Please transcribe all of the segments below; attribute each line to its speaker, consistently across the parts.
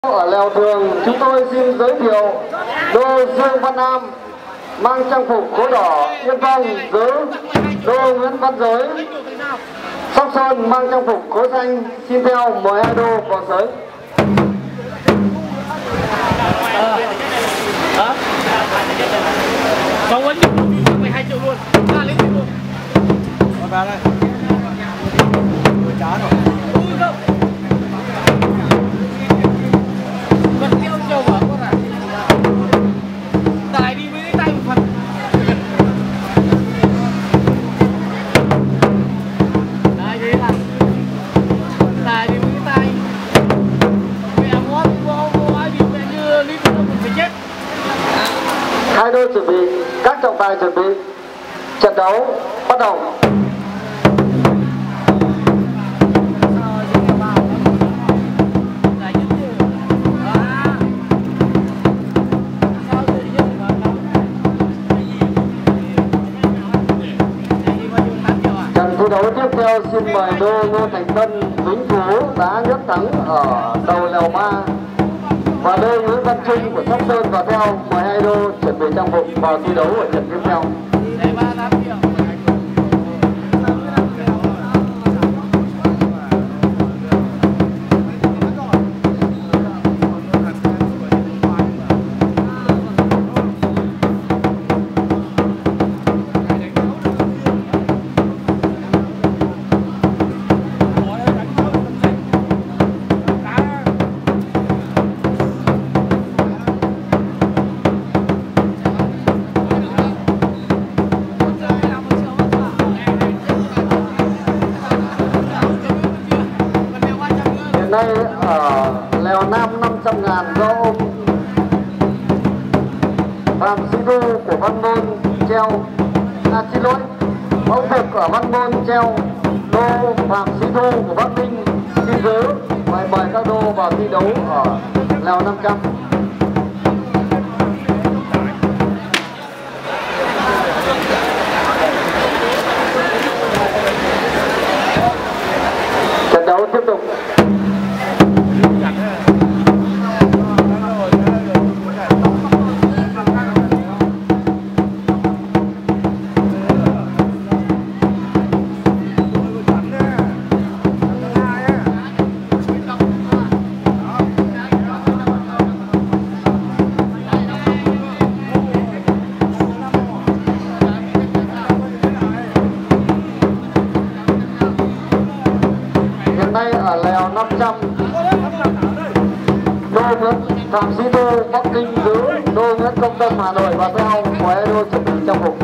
Speaker 1: Ở lèo thường, chúng tôi xin giới thiệu đô Dương Văn Nam mang trang phục khố đỏ Yên Phong Giới, đô Nguyễn Văn Giới Sóc Sơn mang trang phục khố xanh xin theo mời hai đô vào giới.
Speaker 2: Cháu vẫn 12 triệu luôn. Ra lấy tiền luôn. Vào đây. Rồi chán rồi. Vẫn tiêu châu vào con này. Tải đi với cái tay một phần. Đấy thế là tải đi với cái tay. Mẹ ngon vô ai bị mẹ như lý nó cũng phải chết.
Speaker 1: Hai đôi chuẩn bị, các trọng tài chuẩn bị, trận đấu bắt đầu. Trận thi đấu tiếp theo xin mời đô Ngô Thành Tân Vĩnh Phú đá Nhất thắng ở đầu lèo 3 và đô Nguyễn Văn Trung của Sóc Sơn vào theo. Mời hai đô chuẩn bị trang phục vào thi đấu ở trận tiếp theo. Nay ở lèo Nam 500.000 do ông Phạm Sĩ Đô của Văn Môn treo, xin lỗi, ông Thực ở Văn Môn treo, đô Phạm Sĩ Đô của Bắc Ninh xin giới mời các đô vào thi đấu ở lèo 500. Trận đấu tiếp tục. Nay ở lèo 500, đô Nguyễn Phạm Sĩ Đô Bắc Kinh giữ, đô Nguyễn Công Tâm Hà Nội và theo của đô chuẩn bị trang phục.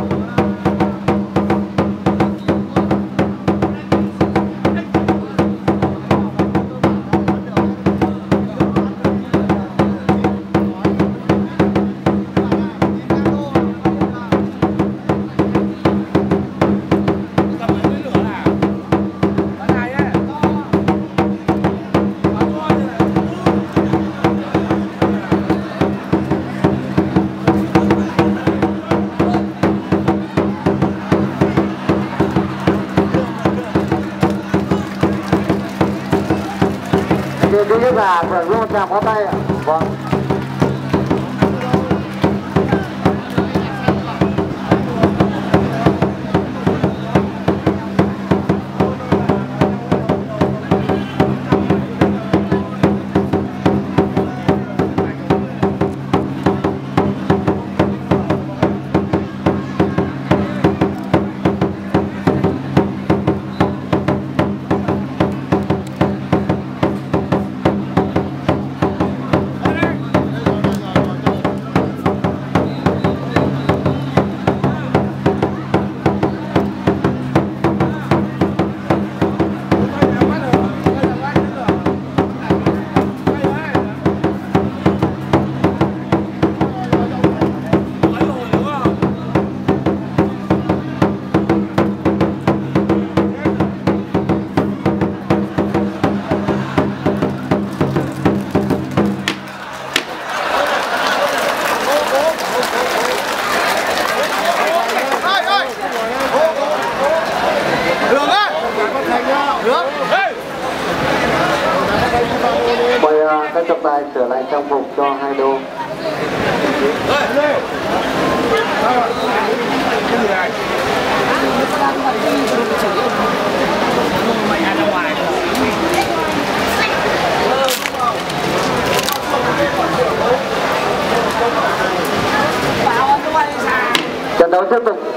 Speaker 1: Cái là phường luôn chạm có tay ạ. Vâng. lại sửa lại trang phục cho hai đô. Trận đấu tiếp tục